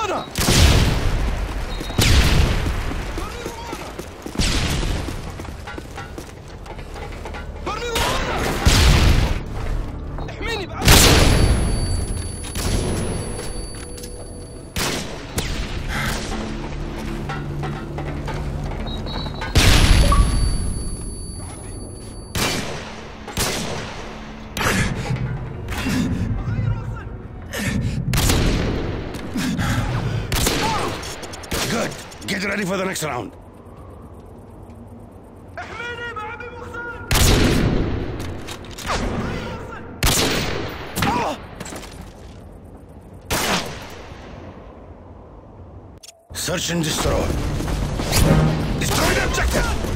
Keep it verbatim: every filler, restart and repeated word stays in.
رمانة! برمي رمانة! احميني بعد! Good. Get ready for the next round. احميني بعبي مخزن! Search and destroy. Destroy the objective!